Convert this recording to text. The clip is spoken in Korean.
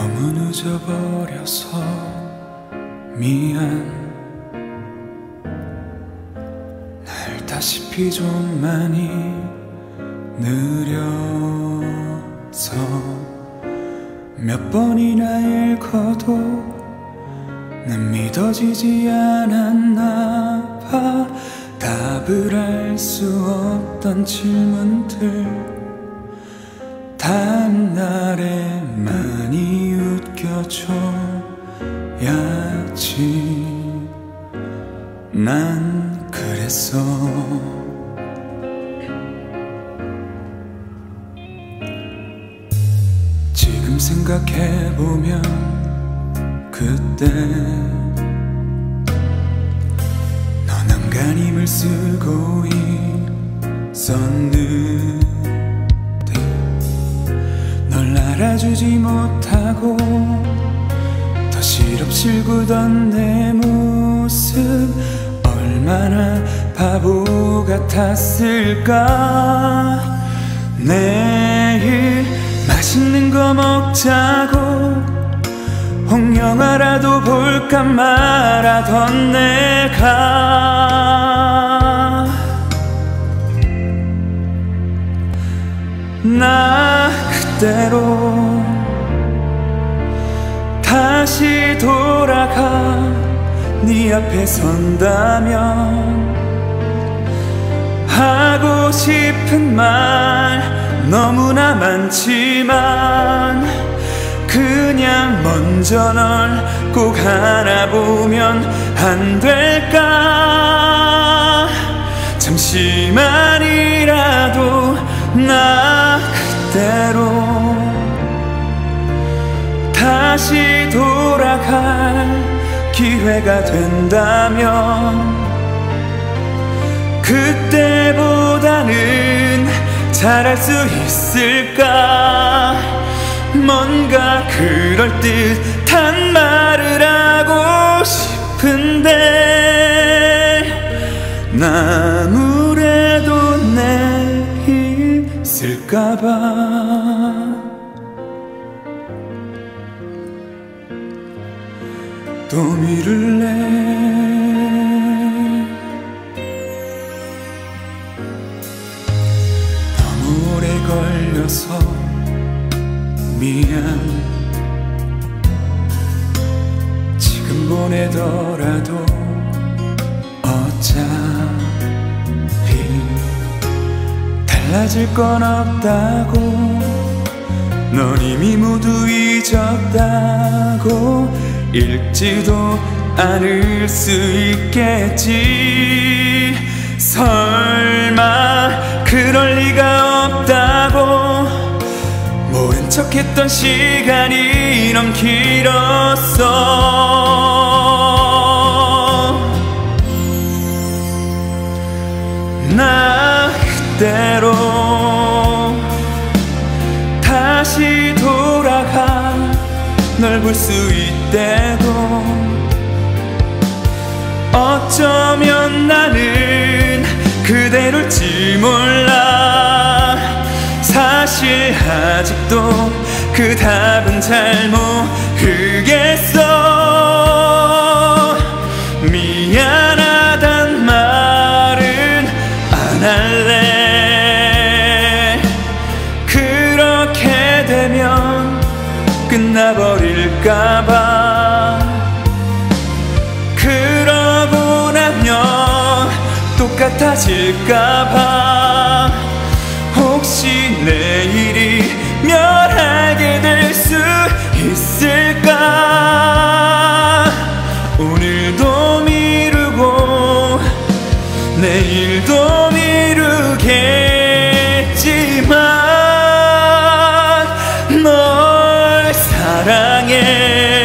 너무 늦어버려서 미안. 알다시피 좀 많이 느려서 몇 번이나 읽어도 난 믿어지지 않았나 봐. 답을 할 수 없던 질문들 다음날에 많이 웃겨줘야지. 난 그랬어. 지금 생각해보면 그때 넌 안간힘을 쓰고 있었는데 널 알아주지 못하고 더 실없이 구던 내 모습 얼마나 바보 같았을까. 내일 맛있는 거 먹자고 홍영화라도 볼까 말하던 내가 나 그대로 다시 돌아가 네 앞에 선다면 하고 싶은 말 너무나 많지만 그냥 먼저 널 꼭 알아보면 안 될까. 잠시만이라도 나 그대로 다시 돌아갈 기회가 된다면 그때보다는 잘할 수 있을까. 뭔가 그럴듯한 말을 하고 싶은데 아무래도 내일 쓸까봐 또 미룰래. 너무 오래 걸려서 미안. 지금 보내더라도 어차피 달라질 건 없다고 넌 이미 모두 잊었다고 읽지도 않을 수 있겠지. 설마 그럴 리가 없다고 모른 척했던 시간이 너무 길었어. 나 그대로 다시 돌아가 널 볼 수 있대도 어쩌면 나는 그대로일지 몰라. 사실 아직도 그 답은 잘 모르겠어. 미안하단 말은 안 할래. 그렇게 되면 끝나버릴까봐. 그러고 나면 똑같아질까봐. 혹시 내일이면 알게 될 수 있을까. 오늘도 미루고 내일도 미루겠지만 널 사랑해.